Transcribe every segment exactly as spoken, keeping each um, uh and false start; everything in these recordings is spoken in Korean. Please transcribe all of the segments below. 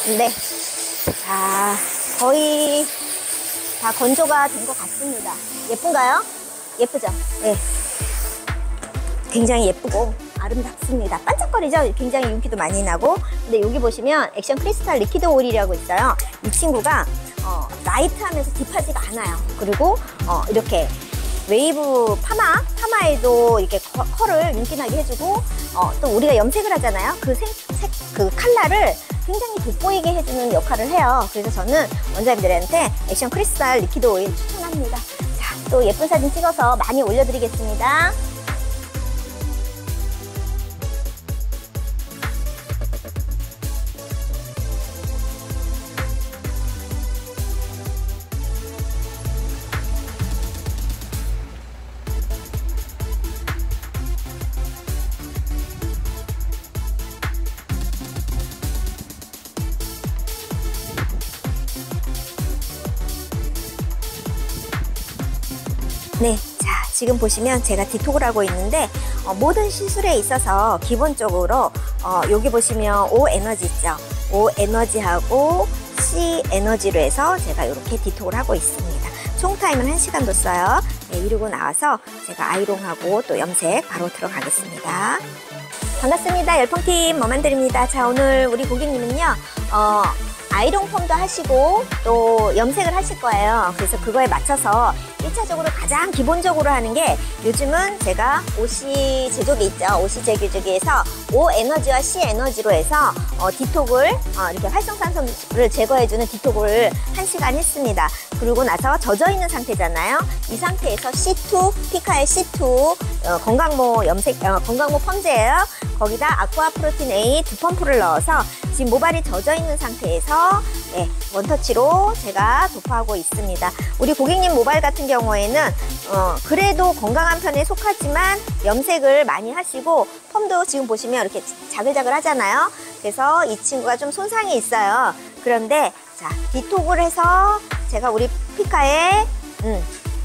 네. 자, 거의 다 건조가 된 것 같습니다. 예쁜가요? 예쁘죠? 네. 굉장히 예쁘고 아름답습니다. 반짝거리죠? 굉장히 윤기도 많이 나고. 근데 여기 보시면 액션 크리스탈 리퀴드 오일이라고 있어요. 이 친구가 어, 라이트하면서 딥하지가 않아요. 그리고 어, 이렇게 웨이브 파마, 파마에도 이렇게 커, 컬을 윤기나게 해주고 어, 또 우리가 염색을 하잖아요. 그 색, 색, 그 컬러를 굉장히 돋보이게 해주는 역할을 해요. 그래서 저는 원장님들한테 액션 크리스탈 리퀴드 오일 추천합니다. 자, 또 예쁜 사진 찍어서 많이 올려드리겠습니다. 네, 자 지금 보시면 제가 디톡을 하고 있는데 어, 모든 시술에 있어서 기본적으로 어, 여기 보시면 O 에너지 있죠. O 에너지하고 C 에너지로 해서 제가 이렇게 디톡을 하고 있습니다. 총 타임은 한 시간 뒀어요. 네, 이러고 나와서 제가 아이롱하고 또 염색 바로 들어가겠습니다. 반갑습니다. 열펑팀 머만드립니다. 자, 오늘 우리 고객님은요 어, 아이롱 펌도 하시고 또 염색을 하실 거예요. 그래서 그거에 맞춰서 일 차적으로 가장 기본적으로 하는 게 요즘은 제가 오씨 제조기 있죠. 오씨 제조기에서 O 에너지와 C 에너지로 해서 어, 디톡을 어, 이렇게 활성산소를 제거해주는 디톡을 한 시간 했습니다. 그리고 나서 젖어있는 상태잖아요. 이 상태에서 씨 투, 피카의 씨 투 어, 건강모 염색, 어, 건강모 펌제예요. 거기다 아쿠아 프로틴 A 두 펌프를 넣어서 지금 모발이 젖어있는 상태에서 네, 원터치로 제가 도포하고 있습니다. 우리 고객님 모발 같은 경우에는 어, 그래도 건강한 편에 속하지만 염색을 많이 하시고 펌도 지금 보시면 이렇게 자글자글 하잖아요. 그래서 이 친구가 좀 손상이 있어요. 그런데 자 디톡을 해서 제가 우리 피카의 음,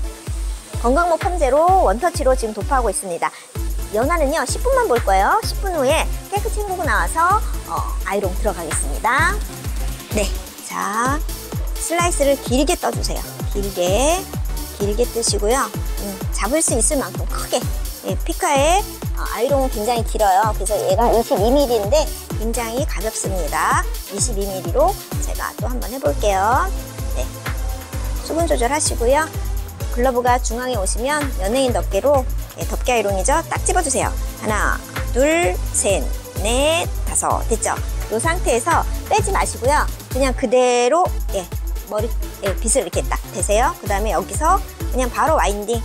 건강모 펌제로 원터치로 지금 도포하고 있습니다. 연화는요 십 분만 볼 거예요. 십 분 후에 깨끗이 헹구고 나와서 어, 아이롱 들어가겠습니다. 네, 자 슬라이스를 길게 떠주세요. 길게 길게 뜨시고요. 음, 잡을 수 있을 만큼 크게. 예, 피카의 어, 아이롱은 굉장히 길어요. 그래서 얘가 이십이 밀리미터인데 굉장히 가볍습니다. 이십이 밀리미터로 제가 또 한번 해볼게요. 네, 수분 조절하시고요. 글러브가 중앙에 오시면 연예인 덮개로 네, 덮개 아이롱이죠. 딱 집어주세요. 하나, 둘, 셋, 넷, 다섯. 됐죠? 이 상태에서 빼지 마시고요. 그냥 그대로 예, 머리 예, 빗을 이렇게 딱 대세요. 그 다음에 여기서 그냥 바로 와인딩.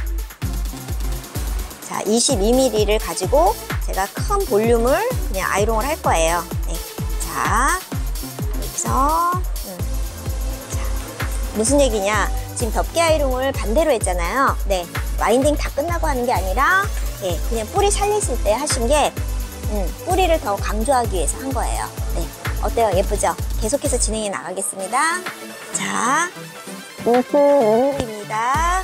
자, 이십이 밀리미터를 가지고 제가 큰 볼륨을 그냥 아이롱을 할 거예요. 네. 자, 여기서 음. 자, 무슨 얘기냐? 지금 덮개 아이롱을 반대로 했잖아요. 네, 와인딩 다 끝나고 하는 게 아니라 네, 그냥 뿌리 살리실 때 하신 게 음, 뿌리를 더 강조하기 위해서 한 거예요. 네, 어때요? 예쁘죠? 계속해서 진행해 나가겠습니다. 자, 이십이 밀리미터입니다.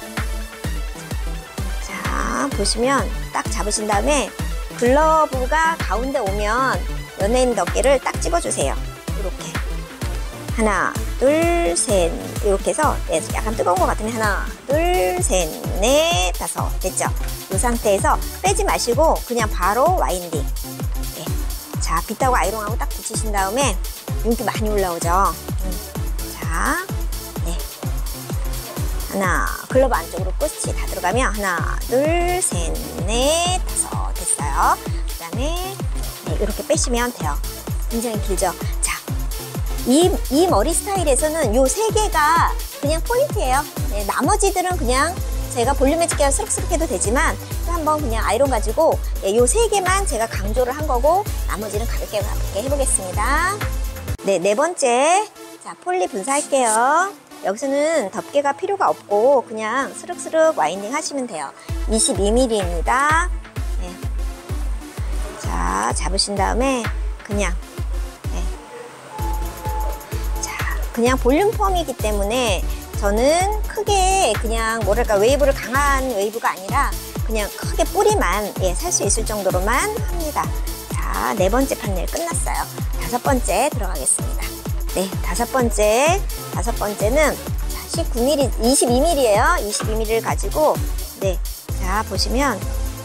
자, 보시면 딱 잡으신 다음에 글러브가 가운데 오면 연예인 덮개를 딱 집어주세요. 이렇게. 하나, 둘, 셋. 이렇게 해서 네, 약간 뜨거운 것 같으면 하나, 둘, 셋, 넷, 다섯. 됐죠? 이 상태에서 빼지 마시고 그냥 바로 와인딩. 네. 자, 빗하고 아이롱하고 딱 붙이신 다음에 윤기 많이 올라오죠? 음. 자, 네. 하나, 글러브 안쪽으로 끝이 다 들어가면 하나, 둘, 셋, 넷, 다섯. 됐어요. 그 다음에 네, 이렇게 빼시면 돼요. 굉장히 길죠? 자. 이, 이 머리 스타일에서는 요 세 개가 그냥 포인트예요. 네, 나머지들은 그냥 제가 볼륨에 찍게 스럭스럭 해도 되지만 또 한번 그냥 아이롱 가지고 네, 요 세 개만 제가 강조를 한 거고 나머지는 가볍게 가볍게 해보겠습니다. 네, 네 번째. 자, 폴리 분사할게요. 여기서는 덮개가 필요가 없고 그냥 스륵스륵 와인딩 하시면 돼요. 이십이 밀리미터입니다. 네. 자, 잡으신 다음에 그냥 그냥 볼륨 펌이기 때문에 저는 크게 그냥 뭐랄까 웨이브를 강한 웨이브가 아니라 그냥 크게 뿌리만 예, 살 수 있을 정도로만 합니다. 자, 네 번째 판넬 끝났어요. 다섯 번째 들어가겠습니다. 네, 다섯 번째. 다섯 번째는 십구 밀리미터, 이십이 밀리미터예요. 이십이 밀리미터를 가지고, 네, 자 보시면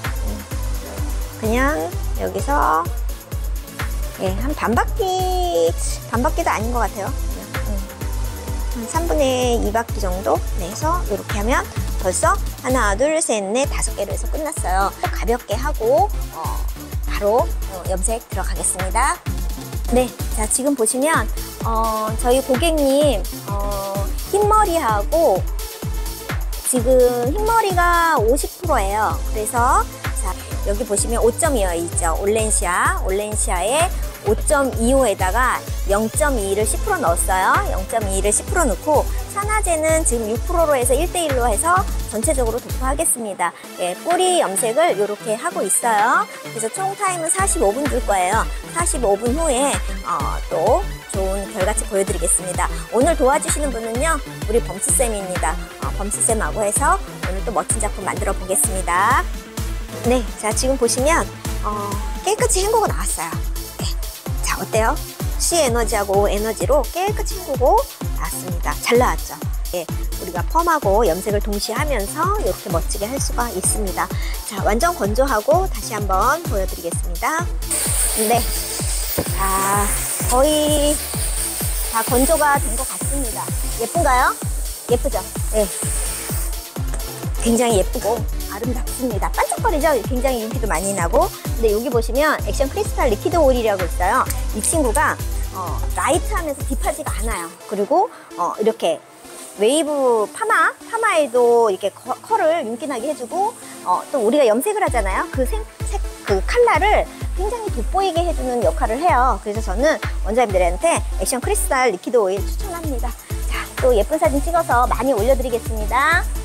그냥 여기서 예, 한 반바퀴, 반바퀴도 아닌 것 같아요. 한 삼분의 이 바퀴 정도 내서 이렇게 하면 벌써 하나, 둘, 셋, 넷, 다섯 개로 해서 끝났어요. 가볍게 하고 어, 바로 어, 염색 들어가겠습니다. 네, 자 지금 보시면 어, 저희 고객님 어, 흰머리하고 지금 흰머리가 오십 퍼센트예요. 그래서 자 여기 보시면 오 점 이오 있죠. 올렌시아, 올렌시아의 오 점 이오에다가 영 점 이를 십 퍼센트 넣었어요. 영 점 이를 십 퍼센트 넣고 산화제는 지금 육 퍼센트로 해서 일 대 일로 해서 전체적으로 도포하겠습니다. 예, 뿌리 염색을 이렇게 하고 있어요. 그래서 총 타임은 사십오 분 줄 거예요. 사십오 분 후에 어, 또 좋은 결과치 보여드리겠습니다. 오늘 도와주시는 분은요, 우리 범수쌤입니다. 어, 범수쌤하고 해서 오늘 또 멋진 작품 만들어 보겠습니다. 네, 자 지금 보시면 어, 깨끗이 헹구고 나왔어요. 네, 자 어때요? C 에너지하고 O 에너지로 깨끗이 헹구고 나왔습니다. 잘 나왔죠? 예, 우리가 펌하고 염색을 동시에 하면서 이렇게 멋지게 할 수가 있습니다. 자, 완전 건조하고 다시 한번 보여드리겠습니다. 네, 자 거의 다 건조가 된 것 같습니다. 예쁜가요? 예쁘죠? 네, 굉장히 예쁘고 아름답습니다. 반짝거리죠? 굉장히 윤기도 많이 나고. 근데 여기 보시면 액션 크리스탈 리퀴드 오일이라고 있어요. 이 친구가 어, 라이트하면서 딥하지가 않아요. 그리고 어, 이렇게 웨이브 파마, 파마에도 이렇게 커, 컬을 윤기나게 해주고 어, 또 우리가 염색을 하잖아요. 그 색, 색, 그 컬러를 굉장히 돋보이게 해주는 역할을 해요. 그래서 저는 원장님들한테 액션 크리스탈 리퀴드 오일 추천합니다. 자, 또 예쁜 사진 찍어서 많이 올려드리겠습니다.